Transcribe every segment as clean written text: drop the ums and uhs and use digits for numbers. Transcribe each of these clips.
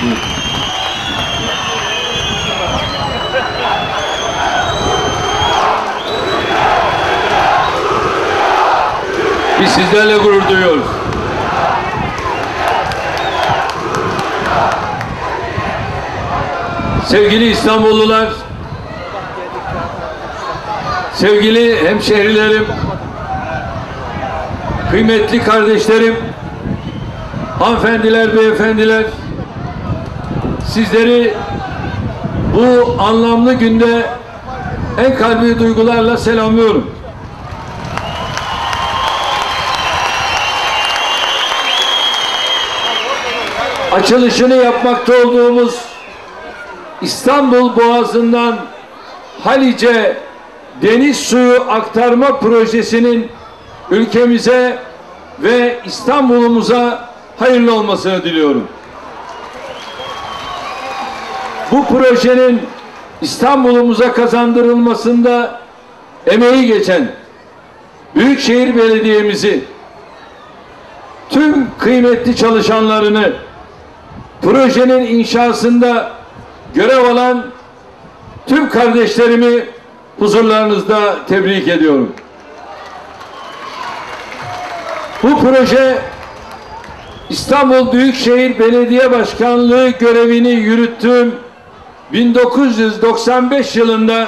Biz sizlerle gurur duyuyoruz. Sevgili İstanbullular, sevgili hemşehrilerim, kıymetli kardeşlerim, hanımefendiler, beyefendiler, sizleri bu anlamlı günde en kalbi duygularla selamlıyorum. Açılışını yapmakta olduğumuz İstanbul Boğazı'ndan Haliç'e deniz suyu aktarma projesinin ülkemize ve İstanbul'umuza hayırlı olmasını diliyorum. Bu projenin İstanbul'umuza kazandırılmasında emeği geçen Büyükşehir Belediye'mizi, tüm kıymetli çalışanlarını, projenin inşasında görev alan tüm kardeşlerimi huzurlarınızda tebrik ediyorum. Bu proje İstanbul Büyükşehir Belediye Başkanlığı görevini yürüttüğüm 1995 yılında,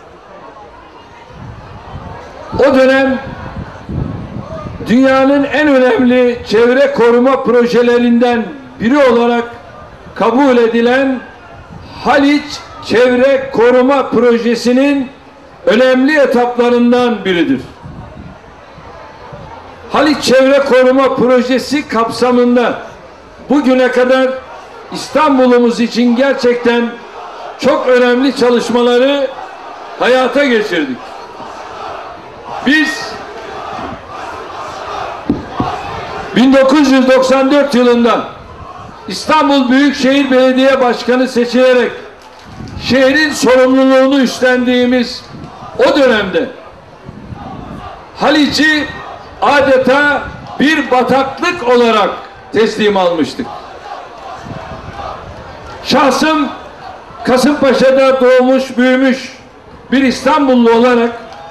o dönem dünyanın en önemli çevre koruma projelerinden biri olarak kabul edilen Haliç Çevre Koruma Projesi'nin önemli etaplarından biridir. Haliç Çevre Koruma Projesi kapsamında bugüne kadar İstanbul'umuz için gerçekten çok önemli çalışmaları hayata geçirdik. Biz 1994 yılında İstanbul Büyükşehir Belediye Başkanı seçilerek şehrin sorumluluğunu üstlendiğimiz o dönemde Haliç'i adeta bir bataklık olarak teslim almıştık. Şahsım Kasımpaşa'da doğmuş, büyümüş bir İstanbullu olarak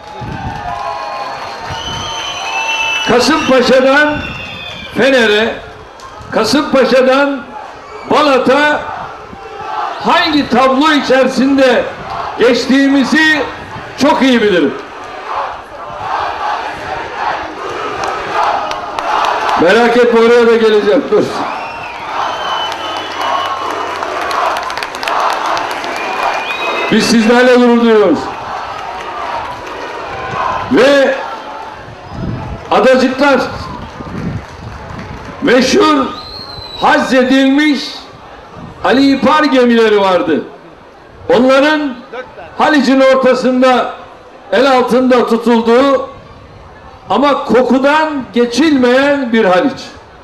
Kasımpaşa'dan Fener'e, Kasımpaşa'dan Balat'a hangi tablo içerisinde geçtiğimizi çok iyi bilirim. Merak etme, oraya da geleceğim. Dur. Biz sizlerle gurur duyuyoruz. Ve adacıklar, meşhur haczedilmiş Ali İpar gemileri vardı. Onların Haliç'in ortasında el altında tutulduğu ama kokudan geçilmeyen bir Haliç.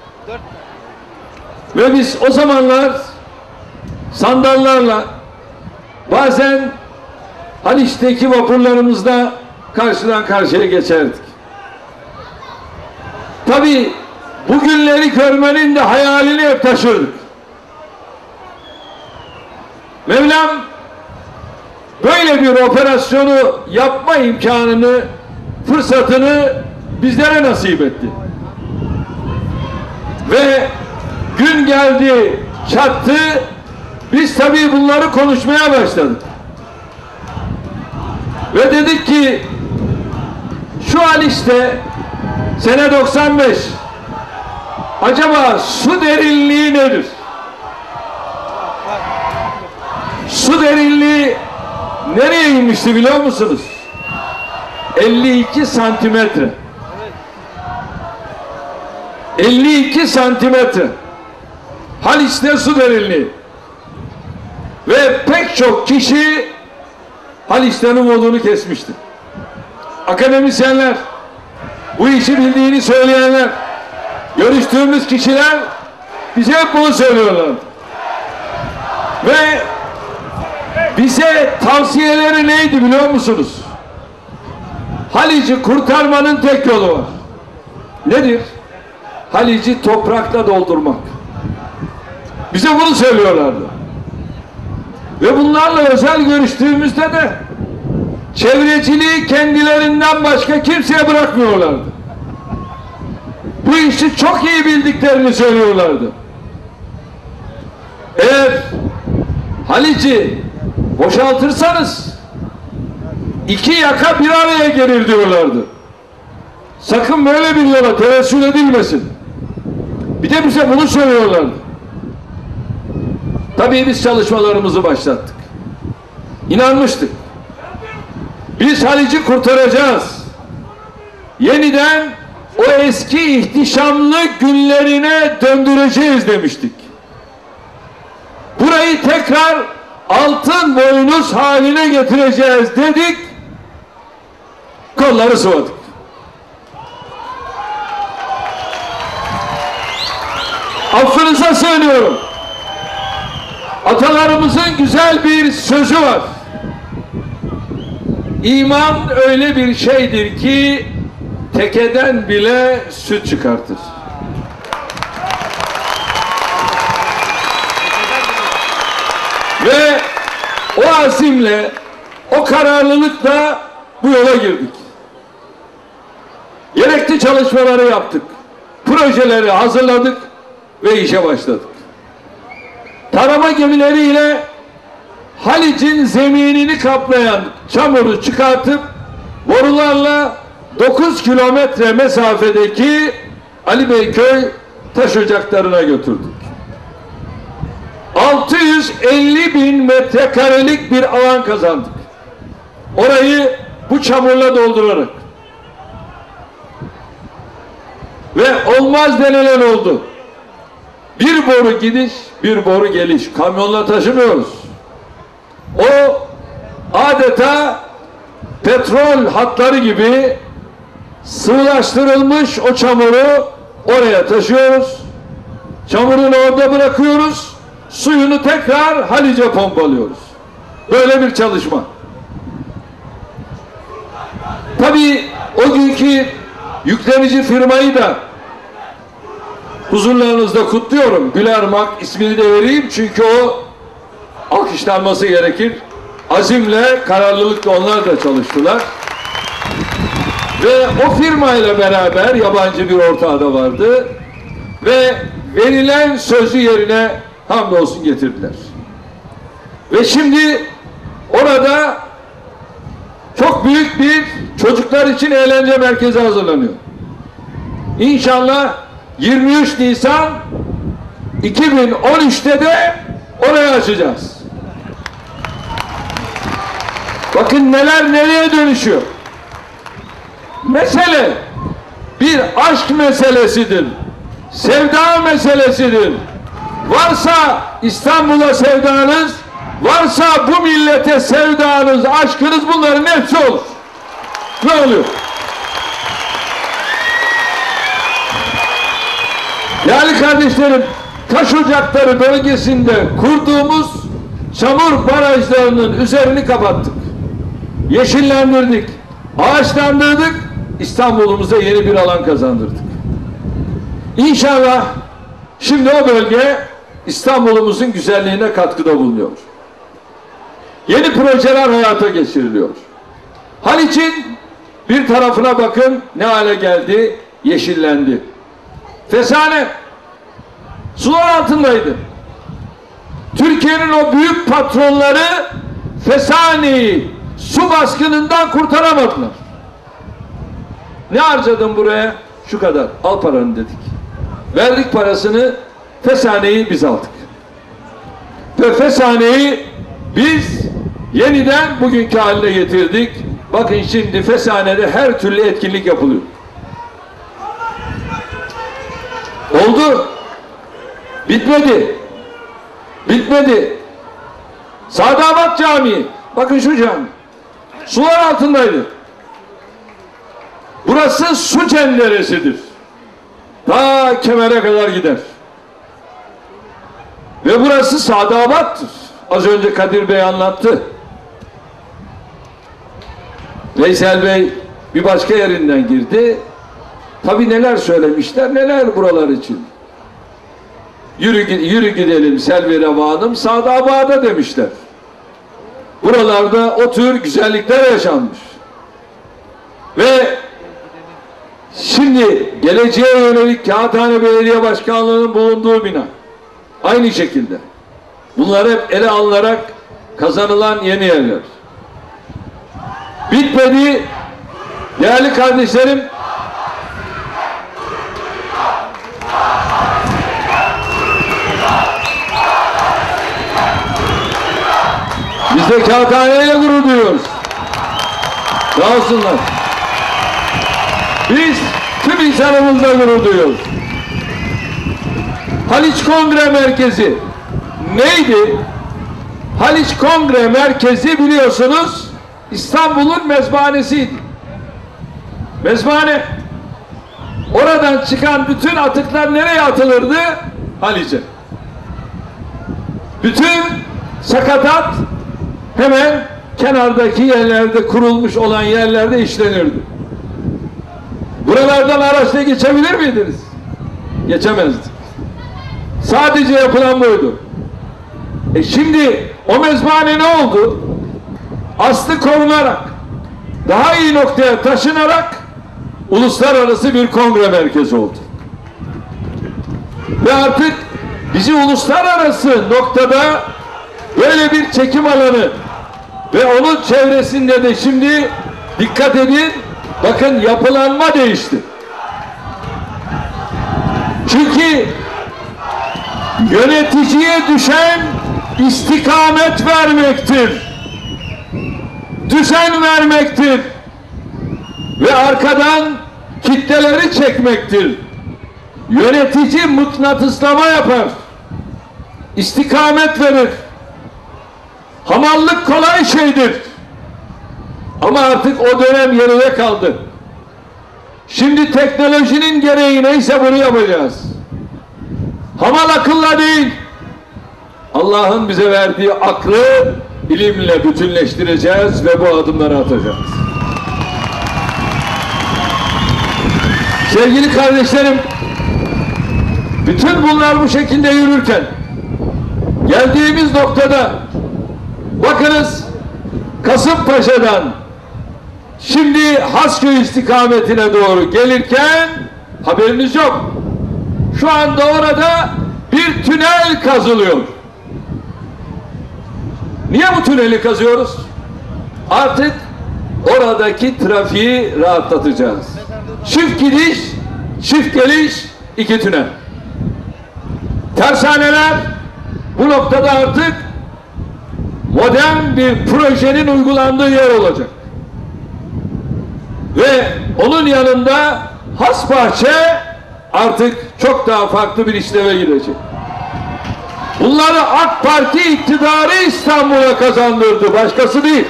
Ve biz o zamanlar sandallarla bazen Haliç'teki vapurlarımızda karşıdan karşıya geçerdik. Tabii bu günleri görmenin de hayalini hep taşırdık. Mevlam böyle bir operasyonu yapma imkanını, fırsatını bizlere nasip etti. Ve gün geldi, çattı, biz tabii bunları konuşmaya başladık. Ve dedik ki şu Haliç'te sene 95 acaba su derinliği nedir? Su derinliği nereye inmişti biliyor musunuz? 52 santimetre. 52 santimetre. Haliç'te su derinliği. Ve pek çok kişi Haliç'ten umudunu kesmişti. Akademisyenler, bu işi bildiğini söyleyenler, görüştüğümüz kişiler bize hep bunu söylüyorlar. Ve bize tavsiyeleri neydi biliyor musunuz? Haliç'i kurtarmanın tek yolu var. Nedir? Haliç'i toprakla doldurmak. Bize bunu söylüyorlardı. Ve bunlarla özel görüştüğümüzde de çevreciliği kendilerinden başka kimseye bırakmıyorlardı. Bu işi çok iyi bildiklerini söylüyorlardı. Eğer Haliç'i boşaltırsanız iki yaka bir araya gelir diyorlardı. Sakın böyle bir yola tevessül edilmesin. Bir de bize bunu söylüyorlardı. Tabii biz çalışmalarımızı başlattık. İnanmıştık. Biz Haliç'i kurtaracağız. Yeniden o eski ihtişamlı günlerine döndüreceğiz demiştik. Burayı tekrar altın boynuz haline getireceğiz dedik. Kolları sıvadık. Affınıza söylüyorum. Atalarımızın güzel bir sözü var. İman öyle bir şeydir ki tekeden bile süt çıkartır. Ve o azimle, o kararlılıkla bu yola girdik. Gerekli çalışmaları yaptık. Projeleri hazırladık ve işe başladık. Tarama gemileriyle Haliç'in zeminini kaplayan çamuru çıkartıp borularla 9 kilometre mesafedeki Ali Beyköy taş ocaklarına götürdük. 650 bin metrekarelik bir alan kazandık. Orayı bu çamurla doldurarak. Ve olmaz denilen oldu. Bir boru gidiş, bir boru geliş. Kamyonla taşımıyoruz. O adeta petrol hatları gibi sıvılaştırılmış o çamuru oraya taşıyoruz. Çamurunu orada bırakıyoruz. Suyunu tekrar Haliç'e pompalıyoruz. Böyle bir çalışma. Tabii o günkü yüklenici firmayı da huzurlarınızda kutluyorum. Gülermak ismini de vereyim çünkü o alkışlanması gerekir. Azimle, kararlılıkla onlar da çalıştılar. Ve o firmayla beraber yabancı bir ortağı da vardı. Ve verilen sözü yerine hamdolsun getirdiler. Ve şimdi orada çok büyük bir çocuklar için eğlence merkezi hazırlanıyor. İnşallah 23 Nisan 2013'te de orayı açacağız. Bakın neler nereye dönüşüyor. Mesele bir aşk meselesidir. Sevda meselesidir. Varsa İstanbul'a sevdanız, varsa bu millete sevdanız, aşkınız, bunların hepsi olur. Ne oluyor? Değerli kardeşlerim, taş ocakları bölgesinde kurduğumuz çamur barajlarının üzerini kapattık. Yeşillendirdik, ağaçlandırdık, İstanbul'umuza yeni bir alan kazandırdık. İnşallah şimdi o bölge İstanbul'umuzun güzelliğine katkıda bulunuyor. Yeni projeler hayata geçiriliyor. Haliç'in bir tarafına bakın ne hale geldi, yeşillendi. Fesane sular altındaydı. Türkiye'nin o büyük patronları Fesane'yi su baskınından kurtaramadılar. Ne harcadın buraya? Şu kadar. Al paranı dedik. Verdik parasını, Fesane'yi biz aldık. Ve Fesane'yi biz yeniden bugünkü haline getirdik. Bakın şimdi Fesane'de her türlü etkinlik yapılıyor. Oldu. Bitmedi. Bitmedi. Sadabat Camii. Bakın şu cami. Sular altındaydı. Burası su cenderesidir. Ta Kemer'e kadar gider. Ve burası Sadabat'tır. Az önce Kadir Bey anlattı. Veysel Bey bir başka yerinden girdi. Tabii neler söylemişler, neler buralar için. yürü gidelim Selvi Revanım sağda bağda demişler. Buralarda o tür güzellikler yaşanmış. Ve şimdi geleceğe yönelik Kağıthane Belediye Başkanlığı'nın bulunduğu bina. Aynı şekilde. Bunlar hep ele alınarak kazanılan yeni yerler. Bitmedi. Değerli kardeşlerim, biz de Kağıthane ile gurur duyuyoruz. Sağ olsunlar. Biz tüm insanımızla gurur duyuyoruz. Haliç Kongre Merkezi neydi? Haliç Kongre Merkezi biliyorsunuz İstanbul'un mezbahanesiydi. Mezbahane. Oradan çıkan bütün atıklar nereye atılırdı? Haliç'e. Bütün sakatat hemen kenardaki yerlerde kurulmuş olan yerlerde işlenirdi. Buralardan araçla geçebilir miydiniz? Geçemezdi. Sadece yapılan buydu. Şimdi o mezbahane ne oldu? Aslı korunarak, daha iyi noktaya taşınarak uluslararası bir kongre merkezi oldu. Ve artık bizi uluslararası noktada böyle bir çekim alanı ve onun çevresinde de şimdi dikkat edin, bakın yapılanma değişti. Çünkü yöneticiye düşen istikamet vermektir. Düzen vermektir. Ve arkadan kitleleri çekmektir. Yönetici mıknatıslama yapar. İstikamet verir. Hamallık kolay şeydir. Ama artık o dönem geride kaldı. Şimdi teknolojinin gereği neyse bunu yapacağız. Hamal akılla değil, Allah'ın bize verdiği aklı ilimle bütünleştireceğiz ve bu adımları atacağız. Sevgili kardeşlerim, bütün bunlar bu şekilde yürürken geldiğimiz noktada bakınız Kasımpaşa'dan şimdi Hasköy istikametine doğru gelirken haberiniz yok. Şu anda orada bir tünel kazılıyor. Niye bu tüneli kazıyoruz? Artık oradaki trafiği rahatlatacağız. Çift gidiş, çift geliş, 2 tünel. Tersaneler bu noktada artık modern bir projenin uygulandığı yer olacak. Ve onun yanında Hasbahçe artık çok daha farklı bir işleve girecek. Bunları AK Parti iktidarı İstanbul'a kazandırdı. Başkası değil.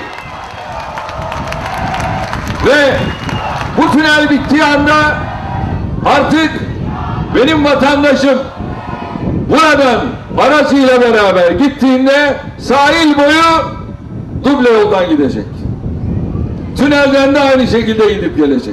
Ve bu tünel bittiği anda artık benim vatandaşım buradan aracıyla beraber gittiğinde sahil boyu duble yoldan gidecek. Tünelden de aynı şekilde gidip gelecek.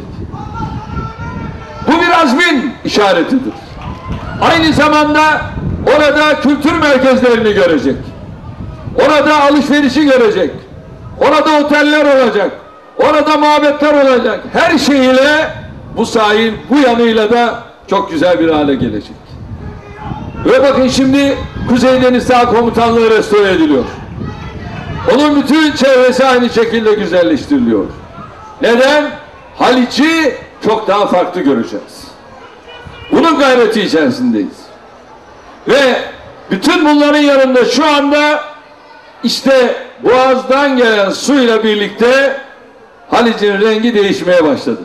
Bu bir azmin işaretidir. Aynı zamanda orada kültür merkezlerini görecek. Orada alışverişi görecek. Orada oteller olacak. Orada mabetler olacak. Her şeyiyle bu sahil bu yanıyla da çok güzel bir hale gelecek. Ve bakın şimdi Kuzey Deniz Sağ Komutanlığı restore ediliyor. Onun bütün çevresi aynı şekilde güzelleştiriliyor. Neden? Haliç'i çok daha farklı göreceğiz. Bunun gayreti içerisindeyiz. Ve bütün bunların yanında şu anda işte Boğaz'dan gelen suyla birlikte Haliç'in rengi değişmeye başladı.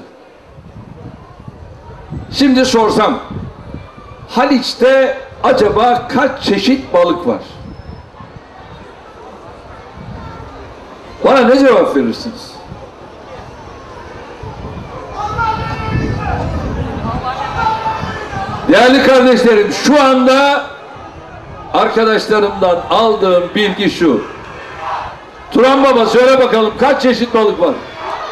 Şimdi sorsam Haliç'te acaba kaç çeşit balık var? Bana ne cevap verirsiniz? Değerli kardeşlerim, şu anda arkadaşlarımdan aldığım bilgi şu. Turan Baba söyle bakalım kaç çeşit balık var?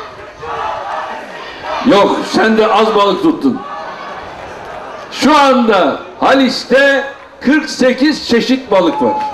Yok, sen de az balık tuttun. Şu anda Haliç'te 48 çeşit balık var.